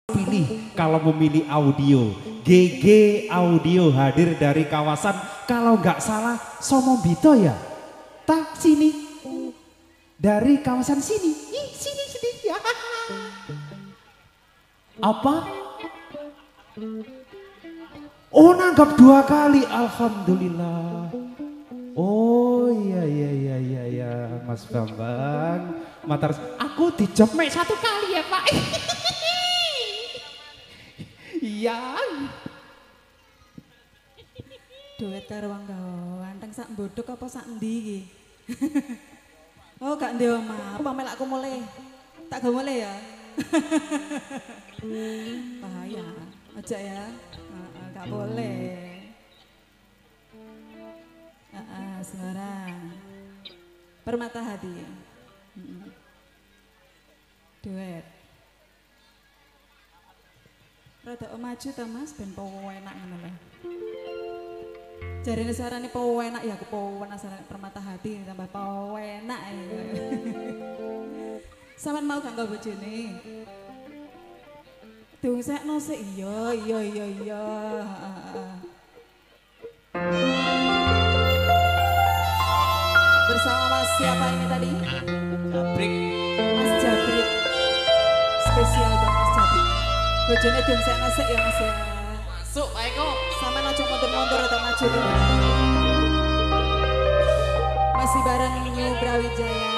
pilih kalau memilih audio. GG Audio hadir dari kawasan kalau nggak salah Somombito ya. Tak sini. Dari kawasan sini. Ih, sini ya. Apa? Oh, nanggap 2 kali. Alhamdulillah. Oh iya Mas Bambang. Matar, aku dijepmek 1 kali ya Pak. Iya. Duet karo wong ganteng sak bodhok apa sak endi iki? Oh, gak ndek omah. Apa melakku mulai? Tak go mulai ya. Bahaya. Aja ya. Gak boleh. Sembarang. Permata hati. Duet. Rada maju ta Mas ben penak ngono lho. Jarine suarane penak ya kepenak suarane permata hati tambah penak ya. Sampeyan mau gak nggo bojone? Dungsekno sik iya. Bersama Mas siapa ini tadi? Jabrik. Mas Jabrik. Spesial buat Mas Jabrik. Bojone dungsekno sik ya Mas ya. Masuk Pak Eko. Sampeyan aja mundur-mundur atau maju. Masih bareng New Brawijaya.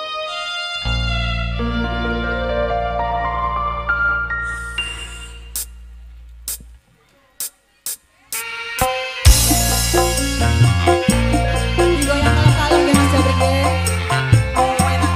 Digoyang kalem-kalem ya Mas Jabrik ya. Oh enak.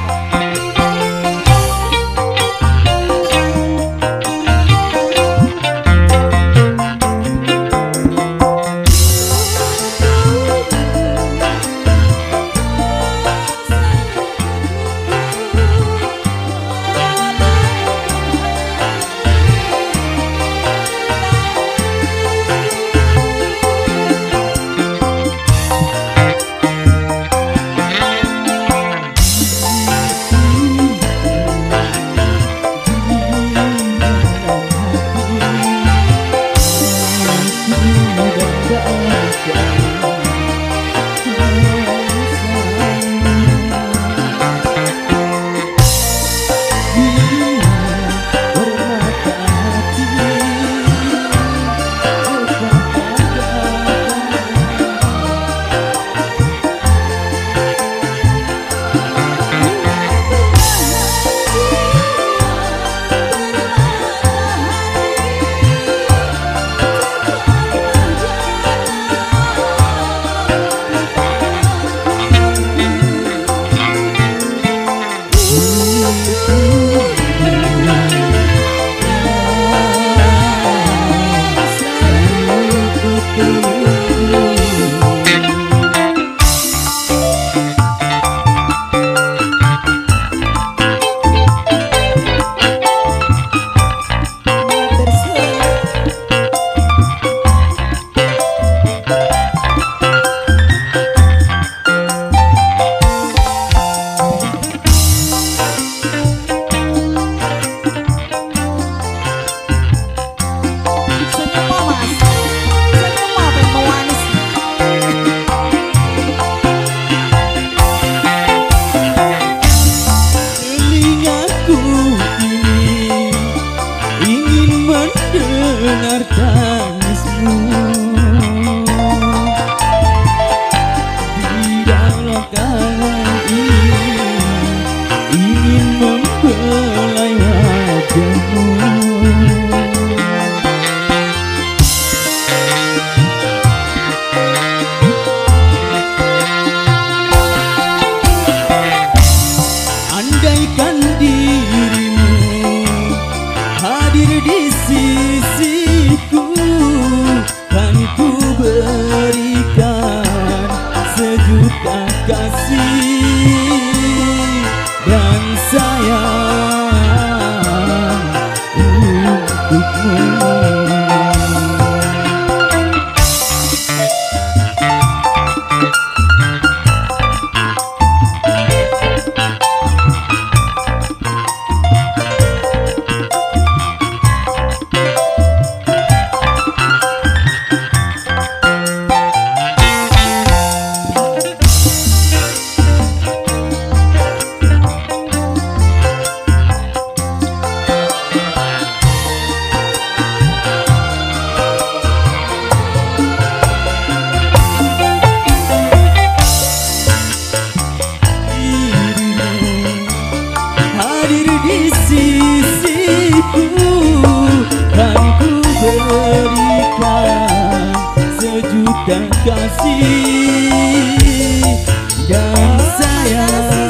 kasih dan sayang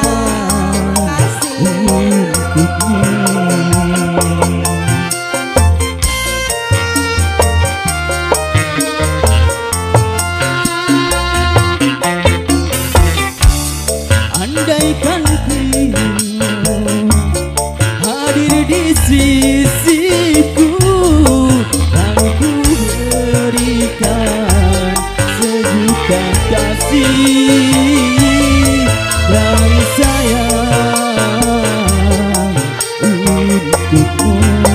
untukmu. Andaikan ku hadir di sisiku, kan ku berikan sejuta kasih dan sayang untukmu.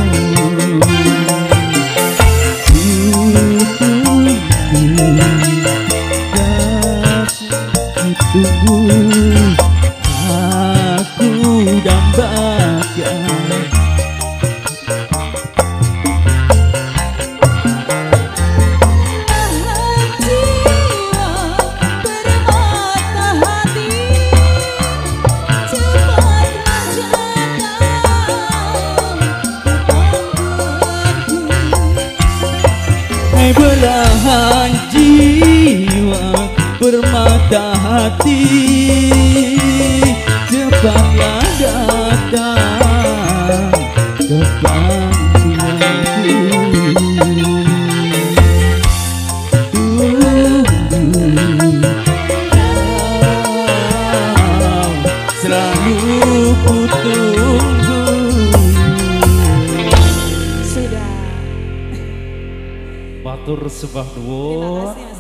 Aku dambakan belahan jiwa permata hati, cepatlah datang ke panggilanku. Selalu ku tunggu. Sudah. Matur sembah Terima nuwun. kasih Mas